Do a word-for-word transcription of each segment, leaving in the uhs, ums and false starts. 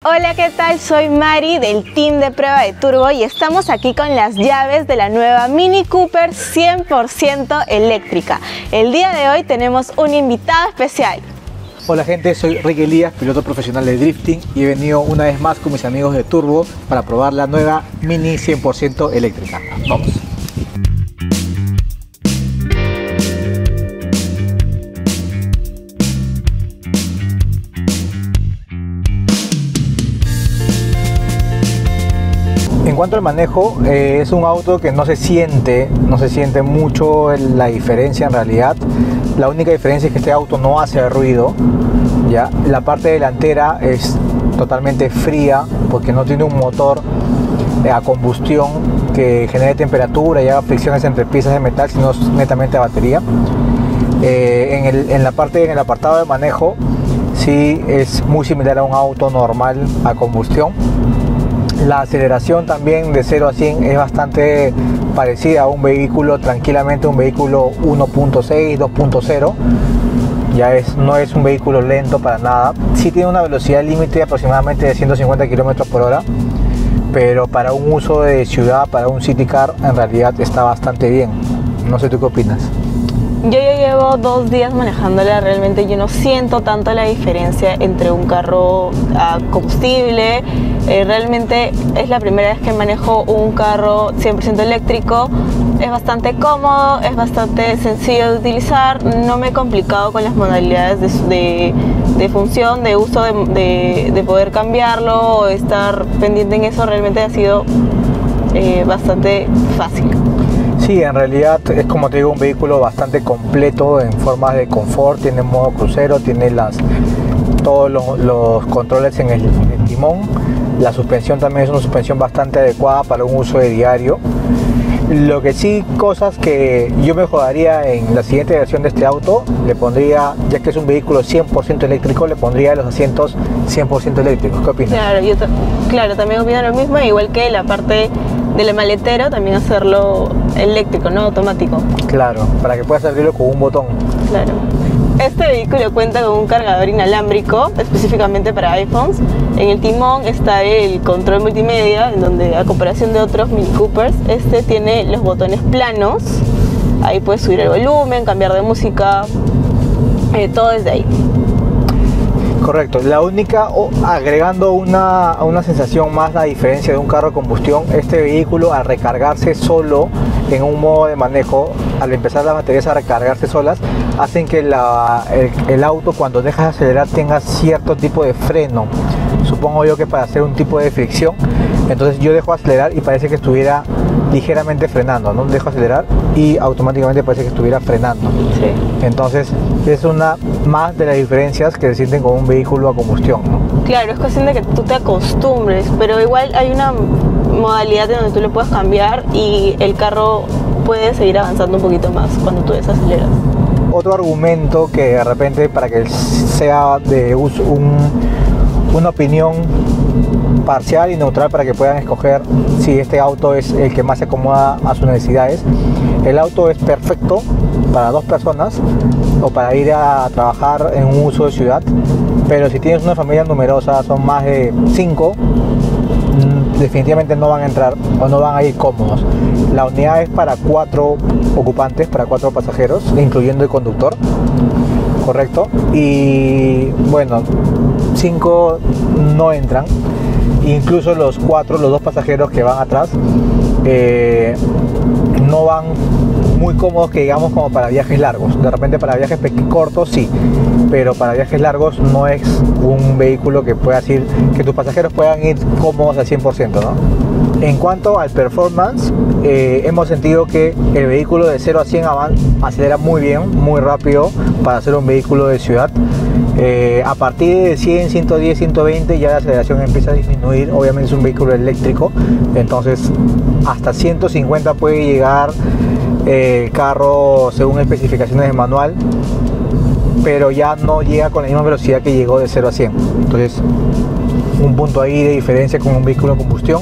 Hola, ¿qué tal? Soy Mari del team de prueba de Turbo y estamos aquí con las llaves de la nueva Mini Cooper cien por ciento eléctrica. El día de hoy tenemos un invitado especial. Hola gente, soy Rick Elías, piloto profesional de drifting y he venido una vez más con mis amigos de Turbo para probar la nueva Mini cien por ciento eléctrica. Vamos. En cuanto al manejo, eh, es un auto que no se siente, no se siente mucho la diferencia en realidad. La única diferencia es que este auto no hace ruido, ¿ya? La parte delantera es totalmente fría porque no tiene un motor eh, a combustión que genere temperatura y haga fricciones entre piezas de metal, sino es netamente a batería. Eh, en, el, en la parte, en el apartado de manejo, sí es muy similar a un auto normal a combustión. La aceleración también de cero a cien es bastante parecida a un vehículo, tranquilamente un vehículo uno punto seis, dos punto cero. Ya es, no es un vehículo lento para nada. Sí tiene una velocidad límite aproximadamente de ciento cincuenta kilómetros por hora, pero para un uso de ciudad, para un city car, en realidad está bastante bien. No sé tú qué opinas. Yo ya llevo dos días manejándola, realmente yo no siento tanto la diferencia entre un carro a combustible. Eh, realmente es la primera vez que manejo un carro cien por ciento eléctrico. Es bastante cómodo, es bastante sencillo de utilizar, no me he complicado con las modalidades de, de, de función, de uso, de, de, de poder cambiarlo o estar pendiente en eso. Realmente ha sido eh, bastante fácil. Sí, en realidad es, como te digo, un vehículo bastante completo en formas de confort. Tiene modo crucero, tiene las, todos los, los controles en el, en el timón. La suspensión también es una suspensión bastante adecuada para un uso de diario. Lo que sí, cosas que yo mejoraría en la siguiente versión de este auto, le pondría, ya que es un vehículo cien por ciento eléctrico, le pondría los asientos cien por ciento eléctricos. ¿Qué opinas? Claro, yo claro, también opino lo mismo, igual que la parte del maletero, también hacerlo eléctrico, no automático. Claro, para que puedas abrirlo con un botón. Claro. Este vehículo cuenta con un cargador inalámbrico, específicamente para iPhones. En el timón está el control multimedia, en donde a comparación de otros Mini Coopers, este tiene los botones planos. Ahí puedes subir el volumen, cambiar de música, eh, todo desde ahí. Correcto, la única, oh, agregando una, una sensación más, la diferencia de un carro de combustión, este vehículo al recargarse solo en un modo de manejo, al empezar las baterías a recargarse solas, hacen que la, el, el auto cuando dejas de acelerar tenga cierto tipo de freno, supongo yo que para hacer un tipo de fricción. Entonces yo dejo acelerar y parece que estuviera ligeramente frenando, ¿no? Dejo acelerar y automáticamente parece que estuviera frenando. Sí. Entonces es una más de las diferencias que se sienten con un vehículo a combustión, ¿no? Claro, es cuestión de que tú te acostumbres, pero igual hay una modalidad en donde tú lo puedes cambiar y el carro puede seguir avanzando un poquito más cuando tú desaceleras. Otro argumento que de repente, para que sea de uso, un, una opinión parcial y neutral para que puedan escoger si este auto es el que más se acomoda a sus necesidades. El auto es perfecto para dos personas o para ir a trabajar en un uso de ciudad, pero si tienes una familia numerosa, son más de cinco, definitivamente no van a entrar o no van a ir cómodos. La unidad es para cuatro ocupantes, para cuatro pasajeros, incluyendo el conductor, correcto, y bueno, cinco no entran. Incluso los cuatro, los dos pasajeros que van atrás, eh, no van muy cómodos, que digamos, como para viajes largos. De repente para viajes cortos sí, pero para viajes largos no es un vehículo que pueda ir, que tus pasajeros puedan ir cómodos al cien por ciento, ¿no? En cuanto al performance, eh, hemos sentido que el vehículo de cero a cien acelera muy bien, muy rápido para ser un vehículo de ciudad. Eh, a partir de cien, ciento diez, ciento veinte ya la aceleración empieza a disminuir. Obviamente es un vehículo eléctrico, entonces hasta ciento cincuenta puede llegar eh, el carro según especificaciones de manual, pero ya no llega con la misma velocidad que llegó de cero a cien. Entonces un punto ahí de diferencia con un vehículo de combustión.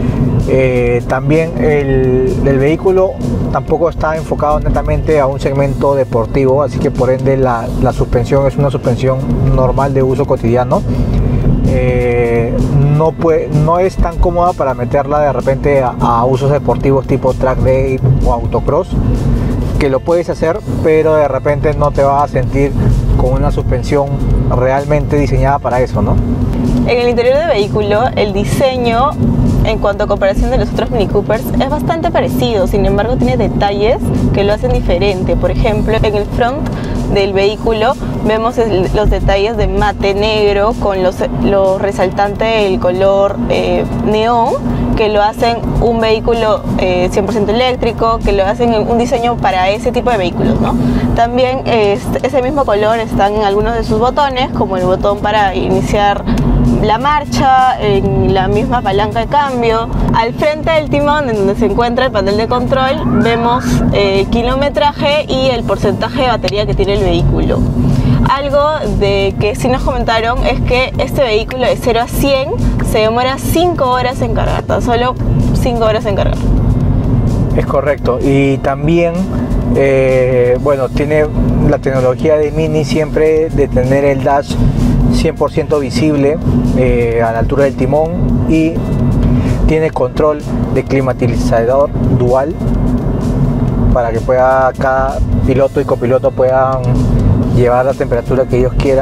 Eh, también el, el vehículo tampoco está enfocado netamente a un segmento deportivo, así que por ende la, la suspensión es una suspensión normal de uso cotidiano. Eh, no, puede, no es tan cómoda para meterla de repente a, a usos deportivos tipo track day o autocross, que lo puedes hacer, pero de repente no te vas a sentir con una suspensión realmente diseñada para eso, ¿no? En el interior del vehículo, el diseño, en cuanto a comparación de los otros Mini Coopers, es bastante parecido, sin embargo tiene detalles que lo hacen diferente. Por ejemplo, en el front del vehículo vemos el, los detalles de mate negro con los, los resaltantes del color eh, neón, que lo hacen un vehículo eh, cien por ciento eléctrico, que lo hacen un diseño para ese tipo de vehículos, ¿no? También eh, ese mismo color están en algunos de sus botones, como el botón para iniciar la marcha, en la misma palanca de cambio. Al frente del timón, en donde se encuentra el panel de control, vemos el kilometraje y el porcentaje de batería que tiene el vehículo. Algo de que sí nos comentaron es que este vehículo de cero a cien se demora cinco horas en cargar, tan solo cinco horas en cargar. Es correcto, y también eh, bueno, tiene la tecnología de Mini siempre de tener el dash cien por ciento visible eh, a la altura del timón, y tiene control de climatizador dual para que pueda cada piloto y copiloto puedan llevar la temperatura que ellos quieran.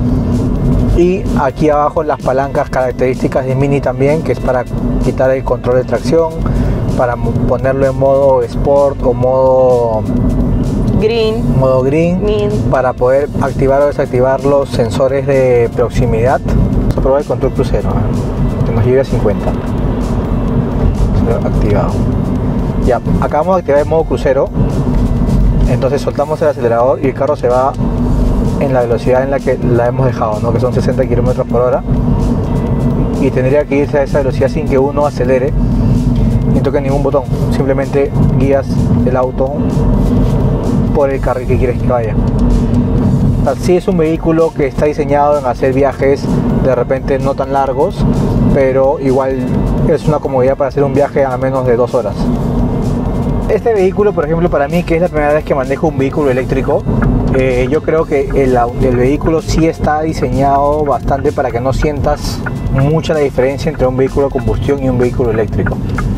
Y aquí abajo las palancas características de Mini también, que es para quitar el control de tracción, para ponerlo en modo Sport o modo Green, modo green, green, para poder activar o desactivar los sensores de proximidad. Vamos a probar el control crucero, ¿eh? Que nos lleve a cincuenta. Activado. Ya, acabamos de activar el modo crucero, entonces soltamos el acelerador y el carro se va en la velocidad en la que la hemos dejado, ¿no? Que son sesenta kilómetros por hora, y tendría que irse a esa velocidad sin que uno acelere ni toque ningún botón, simplemente guías el auto por el carril que quieres que vaya. Así es un vehículo que está diseñado en hacer viajes de repente no tan largos, pero igual es una comodidad para hacer un viaje a menos de dos horas. Este vehículo, por ejemplo, para mí, que es la primera vez que manejo un vehículo eléctrico, eh, yo creo que el, el vehículo sí está diseñado bastante para que no sientas mucha la diferencia entre un vehículo de combustión y un vehículo eléctrico.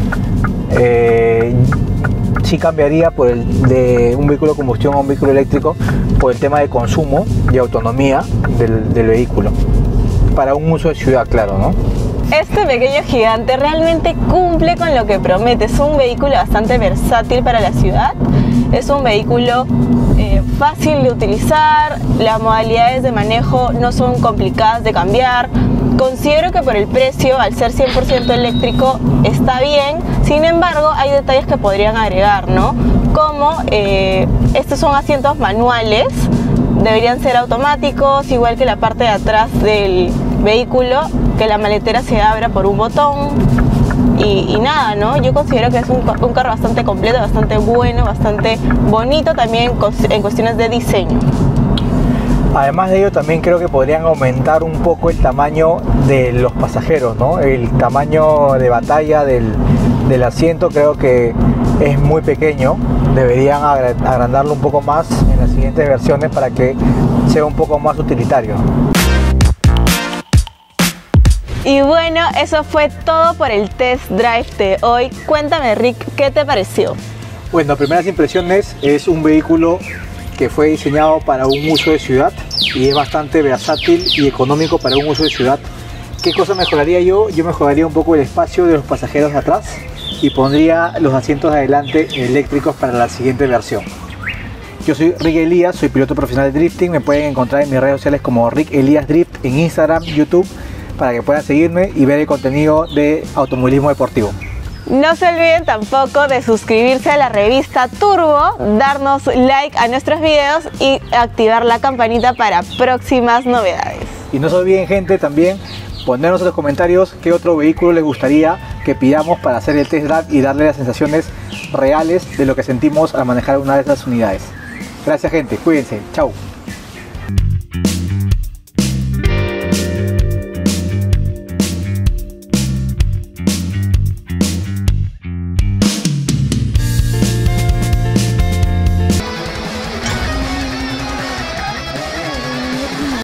Eh, sí cambiaría por el de un vehículo de combustión a un vehículo eléctrico por el tema de consumo y autonomía del, del vehículo, para un uso de ciudad, claro, ¿no? Este pequeño gigante realmente cumple con lo que promete. Es un vehículo bastante versátil para la ciudad. Es un vehículo eh, fácil de utilizar. Las modalidades de manejo no son complicadas de cambiar. Considero que por el precio, al ser cien por ciento eléctrico, está bien. Sin embargo, hay detalles que podrían agregar, ¿no? Como eh, estos son asientos manuales, deberían ser automáticos, igual que la parte de atrás del vehículo, que la maletera se abra por un botón. Y, y nada, ¿no? Yo considero que es un, un carro bastante completo, bastante bueno, bastante bonito también en cuestiones de diseño. Además de ello, también creo que podrían aumentar un poco el tamaño de los pasajeros, ¿no? El tamaño de batalla del, del asiento creo que es muy pequeño. Deberían agrandarlo un poco más en las siguientes versiones para que sea un poco más utilitario. Y bueno, eso fue todo por el test drive de hoy. Cuéntame, Rick, ¿qué te pareció? Bueno, primeras impresiones, es un vehículo que fue diseñado para un uso de ciudad y es bastante versátil y económico para un uso de ciudad. ¿Qué cosa mejoraría yo? Yo mejoraría un poco el espacio de los pasajeros de atrás y pondría los asientos de adelante eléctricos para la siguiente versión. Yo soy Rick Elías, soy piloto profesional de drifting. Me pueden encontrar en mis redes sociales como Rick Elías Drift en Instagram, YouTube, para que puedan seguirme y ver el contenido de automovilismo deportivo. No se olviden tampoco de suscribirse a la revista Turbo, darnos like a nuestros videos y activar la campanita para próximas novedades. Y no se olviden, gente, también ponernos en los comentarios qué otro vehículo les gustaría que pidamos para hacer el test drive y darle las sensaciones reales de lo que sentimos al manejar una de estas unidades. Gracias, gente, cuídense, chao.